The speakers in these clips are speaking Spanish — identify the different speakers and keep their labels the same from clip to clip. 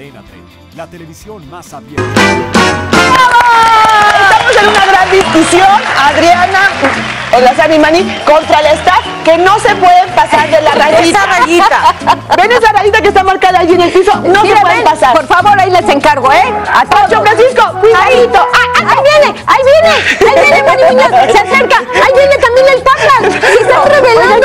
Speaker 1: Antena 3, la televisión más abierta.
Speaker 2: Estamos en una gran discusión, Adriana, Holazán y Manny, contra el staff, que no se pueden pasar de la rayita.
Speaker 3: Esa rayita.
Speaker 2: ¿Ven esa rayita que está marcada allí en el piso? No se pueden pasar.
Speaker 4: Por favor, ahí les encargo, ¿eh?
Speaker 2: A Pancho Francisco, cuidadito.
Speaker 4: Ahí viene, Mari Muñoz, se acerca. Ahí viene también el Tata. Se está revelando.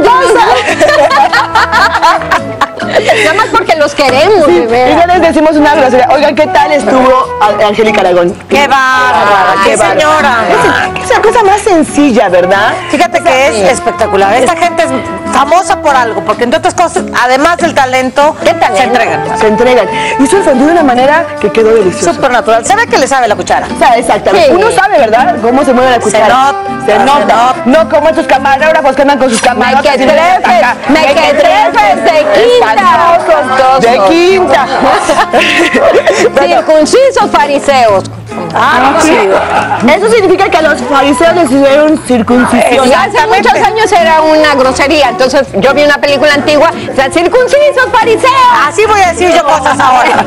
Speaker 4: Nada más porque los queremos,
Speaker 2: Sí,
Speaker 4: de verdad.
Speaker 2: y ya les decimos una grosería. Oigan, ¿qué tal estuvo Angélica Aragón?
Speaker 3: ¡Qué bárbara! ¡Qué señora!
Speaker 2: Es una cosa más sencilla, ¿verdad?
Speaker 3: Fíjate que es espectacular. Esta gente es famosa por algo, porque entre otras cosas, además del talento, se entregan.
Speaker 2: Se entregan. Hizo el fondue de una manera que quedó deliciosa.
Speaker 3: Súper natural. Se ve que le sabe la cuchara.
Speaker 2: O sea, exactamente.
Speaker 4: Sí.
Speaker 2: Uno sabe, ¿verdad? Cómo se mueve la cuchara. Se nota. No como estos camarógrafos que andan con sus camarotes.
Speaker 4: Mequetrefes de quinta.
Speaker 2: De quinta.
Speaker 4: Circuncisos fariseos.
Speaker 2: Sí. Eso significa que a los fariseos les hicieron circuncisión.
Speaker 4: Y hace muchos años era una grosería. Entonces yo vi una película antigua, o sea, circuncisos fariseos.
Speaker 3: Así voy a decir yo cosas ahora.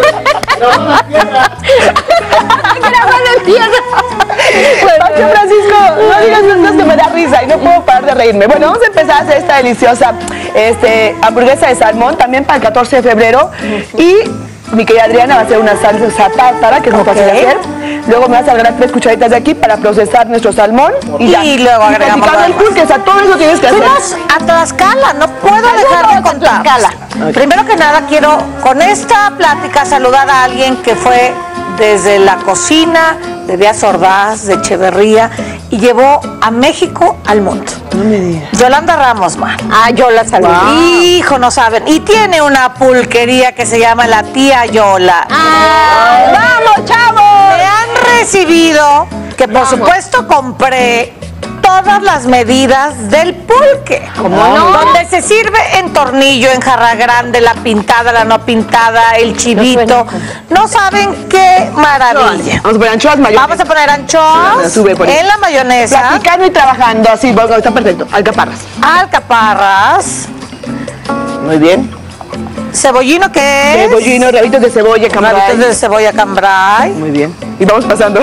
Speaker 2: Pancho Francisco, no digas cosas que me da risa y no puedo parar de reírme. Bueno, vamos a empezar a hacer esta deliciosa hamburguesa de salmón también para el 14 de febrero. Y mi querida Adriana va a hacer una salsa tártara, que es muy fácil de hacer. Luego me vas a agregar 3 cucharitas de aquí para procesar nuestro salmón. Y luego agregamos el pulque, o sea, todo eso tienes que hacer.
Speaker 3: Fuimos a Tlaxcala, no puedo dejar de contar. Primero que nada, quiero con esta plática saludar a alguien que fue desde la cocina de Díaz Ordaz, de Echeverría, y llevó a México al mundo.
Speaker 2: No me digas.
Speaker 3: Yolanda Ramos, man.
Speaker 4: Ah, yo la saludé.
Speaker 2: Wow.
Speaker 3: Hijo, no saben. Y tiene una pulquería que se llama La Tía Yola.
Speaker 4: ¡Vamos, chavos!
Speaker 3: Me han recibido, que por supuesto compré todas las medidas del pulque.
Speaker 4: ¿Cómo no?
Speaker 3: Donde se sirve en tornillo, en jarra grande, la pintada, la no pintada, el chivito. No saben qué maravilla.
Speaker 2: Vamos a poner anchoas, mayonesa.
Speaker 3: Vamos a poner anchoas en la mayonesa.
Speaker 2: Platicando y trabajando, así, bueno, está perfecto. Alcaparras.
Speaker 3: Alcaparras.
Speaker 2: Muy bien.
Speaker 3: Cebollino, ¿qué es?
Speaker 2: Cebollino, rabitos de cebolla, cambray.
Speaker 3: Rabitos de cebolla cambray.
Speaker 2: Muy bien. Y vamos pasando.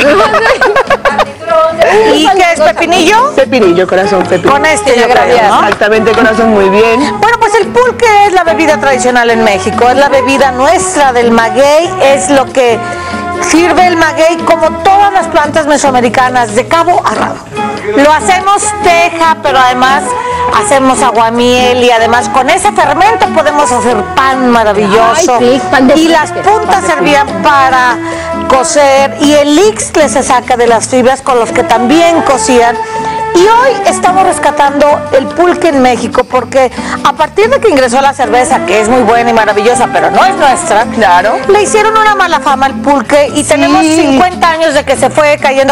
Speaker 3: ¿Y qué es pepinillo?
Speaker 2: Pepinillo, corazón, pepinillo.
Speaker 3: Con este yo creo, ¿no?
Speaker 2: Exactamente, corazón, muy bien.
Speaker 3: Bueno, pues el pulque es la bebida tradicional en México, es la bebida nuestra del maguey, es lo que sirve el maguey como todas las plantas mesoamericanas, de cabo a rabo. Lo hacemos teja, pero además hacemos aguamiel y además con ese fermento podemos hacer pan maravilloso.
Speaker 4: Ay, sí, pan de
Speaker 3: y las
Speaker 4: pique,
Speaker 3: puntas servían para cocer y el ixtle se saca de las fibras con los que también cocían. Y hoy estamos rescatando el pulque en México porque a partir de que ingresó la cerveza, que es muy buena y maravillosa, pero no es nuestra,
Speaker 2: Claro.
Speaker 3: le hicieron una mala fama al pulque y tenemos 50 años de que se fue cayendo,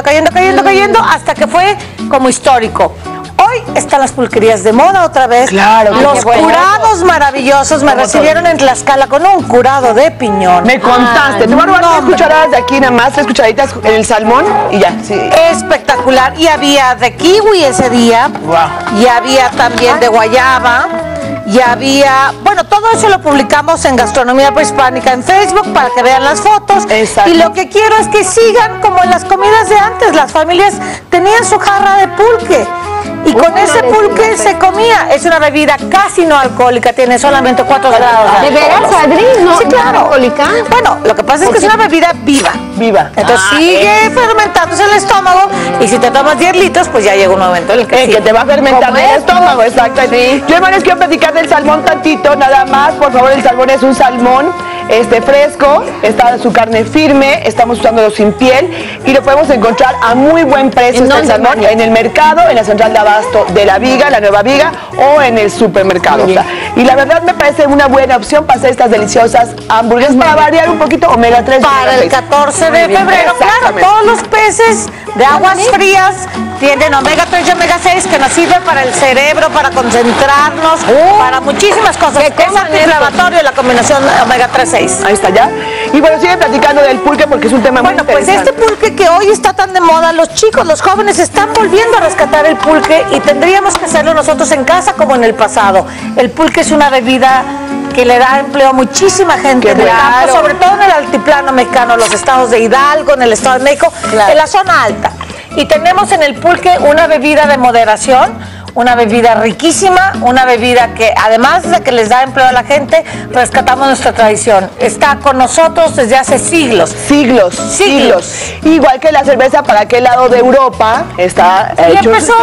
Speaker 3: hasta que fue como histórico. Hoy están las pulquerías de moda otra vez.
Speaker 2: Claro,
Speaker 3: los
Speaker 2: qué bueno.
Speaker 3: curados maravillosos me recibieron en Tlaxcala con un curado de piñón.
Speaker 2: Me contaste. Te voy a robar 3 cucharadas de aquí, nada más, 3 cucharaditas en el salmón y ya. Sí.
Speaker 3: Espectacular. Y había de kiwi ese día.
Speaker 2: Wow.
Speaker 3: Y había también de guayaba. Y había, bueno, todo eso lo publicamos en Gastronomía Prehispánica en Facebook para que vean las fotos.
Speaker 2: Exacto.
Speaker 3: Y lo que quiero es que sigan como en las comidas de antes. Las familias tenían su jarra de pulque. Y con ese pulque se comía. Es una bebida casi no alcohólica, tiene solamente 4 grados.
Speaker 4: ¿De veras, Adri? No,
Speaker 3: Sí, claro.
Speaker 4: alcohólica.
Speaker 3: Bueno, lo que pasa es que es una bebida viva.
Speaker 2: Viva.
Speaker 3: Entonces sigue fermentándose el estómago y si te tomas 10 litros, pues ya llega un momento en el que,
Speaker 2: Que te va a fermentar el estómago, exacto. Sí. Yo, hermanos, quiero platicar del salmón tantito, nada más. Por favor, el salmón es un salmón fresco, está su carne firme, estamos usándolo sin piel y lo podemos encontrar a muy buen precio este salmón en el mercado, en la central de abasto de La Viga, la Nueva Viga, o en el supermercado. O sea, y la verdad me parece una buena opción para hacer estas deliciosas hamburguesas para variar un poquito omega 3.
Speaker 3: para el 14 de febrero, claro, todos los peces de aguas frías Tienen omega 3 y omega 6 que nos sirven para el cerebro, para concentrarnos, para muchísimas cosas. Es antiinflamatorio la combinación omega 3-6.
Speaker 2: Ahí está ya. Y bueno, sigue platicando del pulque porque es un tema muy interesante.
Speaker 3: Pues este pulque que hoy está tan de moda, los chicos, los jóvenes están volviendo a rescatar el pulque y tendríamos que hacerlo nosotros en casa como en el pasado. El pulque es una bebida que le da empleo a muchísima gente en el campo, sobre todo en el altiplano mexicano, los estados de Hidalgo, en el estado de México, en la zona alta. Y tenemos en el pulque una bebida de moderación, una bebida riquísima, una bebida que además de que les da empleo a la gente, rescatamos nuestra tradición. Está con nosotros desde hace siglos.
Speaker 2: Siglos. Igual que la cerveza para aquel lado de Europa está
Speaker 3: y
Speaker 2: hecho.
Speaker 3: Empezó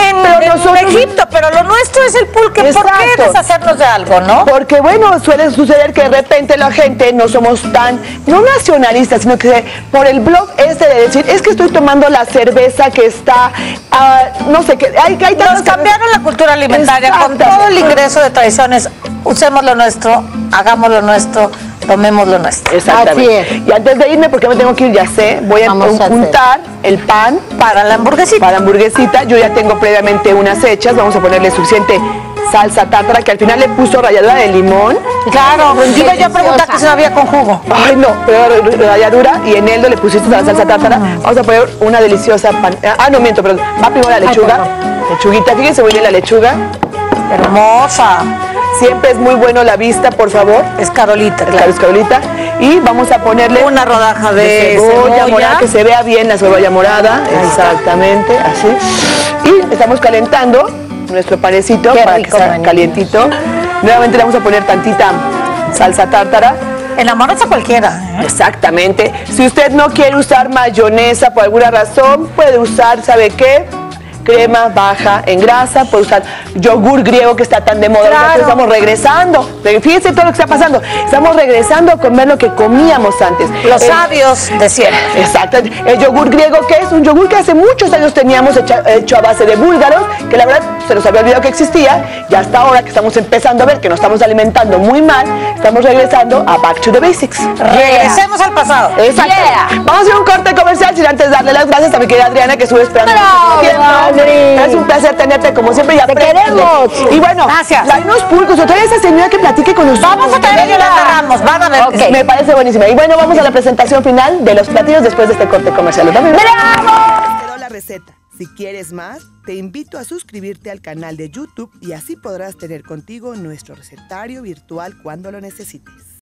Speaker 3: en Egipto, pero lo nuestro es el pulque.
Speaker 2: Exacto.
Speaker 3: ¿Por qué deshacernos de algo, no?
Speaker 2: Porque bueno, suele suceder que de repente la gente no somos tan, no nacionalistas, sino que por el blog de decir, es que estoy tomando la cerveza que está, no sé, que hay
Speaker 3: Nos cambiaron la cultura alimentaria con todo el ingreso de tradiciones. Usemos lo nuestro, hagamos lo nuestro, tomemos lo nuestro.
Speaker 2: Exactamente. Así es. Y antes de irme, porque me tengo que ir, ya sé, voy a juntar el pan
Speaker 3: para la hamburguesita.
Speaker 2: Para la hamburguesita. Yo ya tengo previamente unas hechas, vamos a ponerle suficiente salsa tártara, que al final le puso ralladura de limón.
Speaker 3: Claro, iba yo a preguntar que si no había con jugo.
Speaker 2: Ay, no, pero ralladura y en Eldo le pusiste la salsa tártara. Vamos a poner una deliciosa pan. No miento, perdón. Va primero la lechuga. Lechuguita, fíjense muy bien la lechuga.
Speaker 3: Hermosa.
Speaker 2: Siempre es muy bueno la vista, por favor.
Speaker 3: Es Carolita, claro.
Speaker 2: Es Carolita. Y vamos a ponerle
Speaker 3: una rodaja de cebolla
Speaker 2: morada, que se vea bien la cebolla morada. Exactamente, así. Y estamos calentando nuestro panecito para que sea calientito. Nuevamente le vamos a poner tantita salsa tártara.
Speaker 3: Enamoras a cualquiera.
Speaker 2: Exactamente. Si usted no quiere usar mayonesa por alguna razón, puede usar, ¿sabe qué? Crema baja en grasa, puede usar yogur griego que está tan de moda. Claro. Estamos regresando. Fíjense todo lo que está pasando. Estamos regresando a comer lo que comíamos antes.
Speaker 3: Los sabios de siempre.
Speaker 2: Exacto. El yogur griego, que es un yogur que hace muchos años teníamos hecho a base de búlgaros, que la verdad se nos había olvidado que existía, y hasta ahora que estamos empezando a ver que nos estamos alimentando muy mal, estamos regresando a Back to the Basics.
Speaker 3: Regresemos al pasado.
Speaker 2: Exacto. Vamos a hacer un corte comercial sin antes darle las gracias a mi querida Adriana, que estuvo esperando mucho tiempo. Es un placer tenerte como siempre.
Speaker 4: Te queremos.
Speaker 2: Y bueno,
Speaker 3: gracias.
Speaker 2: Hay unos pulcos. O trae a esa señora que platique con nosotros.
Speaker 3: Vamos a traer a Yolanda Ramos. Van a ver.
Speaker 2: Okay. Me parece buenísima. Y bueno, vamos a la presentación final de los platillos después de este corte comercial.
Speaker 3: ¡Bravo!
Speaker 2: Te quedó la receta. Si quieres más, te invito a suscribirte al canal de YouTube y así podrás tener contigo nuestro recetario virtual cuando lo necesites.